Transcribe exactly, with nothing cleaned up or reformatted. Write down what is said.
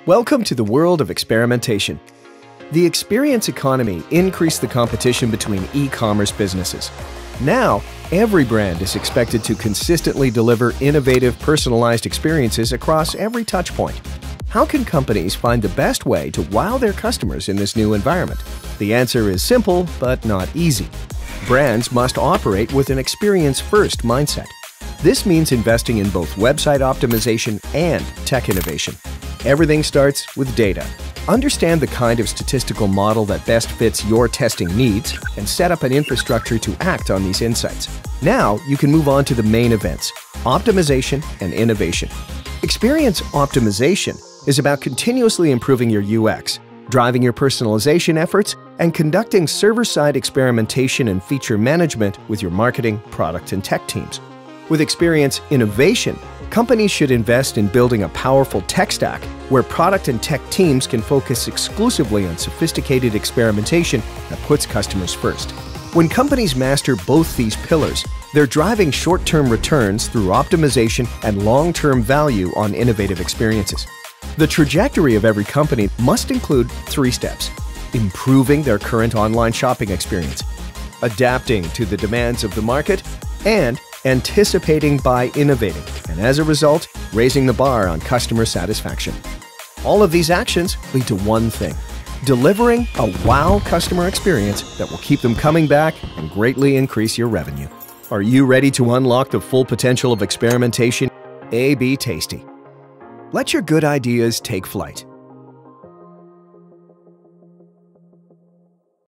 Welcome to the world of experimentation. The experience economy increased the competition between e-commerce businesses. Now, every brand is expected to consistently deliver innovative, personalized experiences across every touchpoint. How can companies find the best way to wow their customers in this new environment? The answer is simple, but not easy. Brands must operate with an experience-first mindset. This means investing in both website optimization and tech innovation. Everything starts with data. Understand the kind of statistical model that best fits your testing needs and set up an infrastructure to act on these insights. Now you can move on to the main events, optimization and innovation. Experience optimization is about continuously improving your U X, driving your personalization efforts, and conducting server-side experimentation and feature management with your marketing, product, and tech teams. With experience innovation, companies should invest in building a powerful tech stack where product and tech teams can focus exclusively on sophisticated experimentation that puts customers first. When companies master both these pillars, they're driving short-term returns through optimization and long-term value on innovative experiences. The trajectory of every company must include three steps: improving their current online shopping experience, adapting to the demands of the market, and anticipating by innovating, and as a result, raising the bar on customer satisfaction. All of these actions lead to one thing: delivering a wow customer experience that will keep them coming back and greatly increase your revenue. Are you ready to unlock the full potential of experimentation? A B tasty. Let your good ideas take flight.